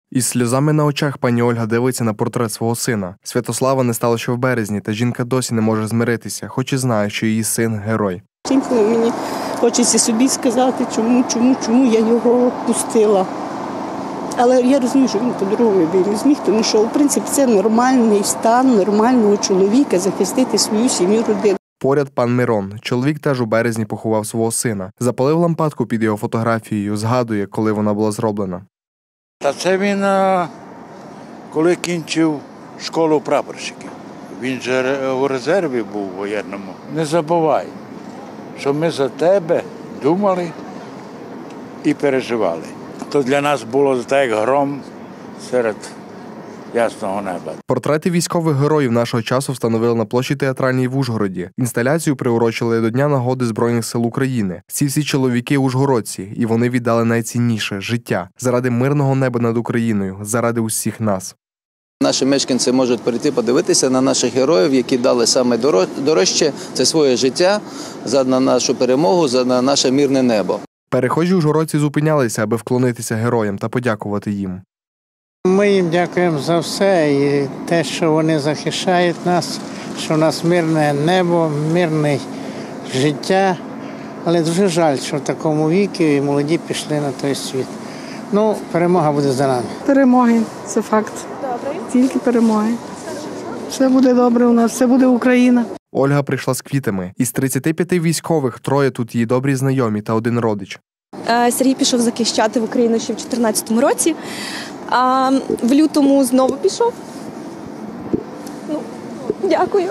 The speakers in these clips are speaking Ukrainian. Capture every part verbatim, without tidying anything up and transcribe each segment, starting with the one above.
Із сльозами на очах пані Ольга дивиться на портрет свого сина. Святослава не стало ще в березні, та жінка досі не може змиритися, хоч і знає, що її син – герой. Інколи мені хочеться собі сказати, чому, чому, чому я його пустила. Але я розумію, що він по-другому не зміг, тому що, в принципі, це нормальний стан нормального чоловіка захистити свою сім'ю, родину. Поряд пан Мирон. Чоловік теж у березні поховав свого сина. Запалив лампадку під його фотографією, згадує, коли вона була зроблена. Та це він, коли кінчив школу прапорщиків. Він же у резерві був воєнному. Не забувай, що ми за тебе думали і переживали. То для нас було так, як гром серед ясного неба. Портрети військових героїв нашого часу встановили на площі Театральній в Ужгороді. Інсталяцію приурочили до Дня нагоди Збройних сил України. Ці всі чоловіки – ужгородці, і вони віддали найцінніше – життя. Заради мирного неба над Україною, заради усіх нас. Наші мешканці можуть прийти подивитися на наших героїв, які дали саме дорожче – це своє життя, за нашу перемогу, за наше мирне небо. Перехожі ужгородці зупинялися, аби вклонитися героям та подякувати їм. Ми їм дякуємо за все і те, що вони захищають нас, що у нас мирне небо, мирне життя. Але дуже жаль, що в такому віку і молоді пішли на той світ. Ну, перемога буде за нами. Перемоги – це факт. Добре. Тільки перемоги. Все буде добре у нас, все буде Україна. Ольга прийшла з квітами. Із тридцяти п'яти військових троє тут її добрі знайомі та один родич. Сергій пішов захищати в Україну ще в чотирнадцятому році. А в лютому знову пішов. Ну, дякую.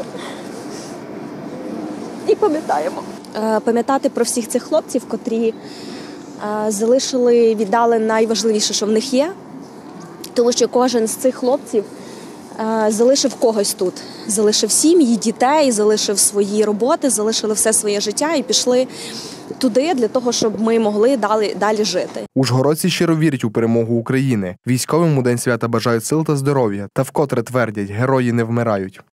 І пам'ятаємо. Пам'ятати про всіх цих хлопців, котрі залишили, віддали найважливіше, що в них є. Тому що кожен з цих хлопців залишив когось тут. Залишив сім'ї, дітей, залишив свої роботи, залишили все своє життя і пішли туди для того, щоб ми могли далі, далі жити. Ужгородці щиро вірять у перемогу України. Військовим у день свята бажають сил та здоров'я. Та вкотре твердять – герої не вмирають.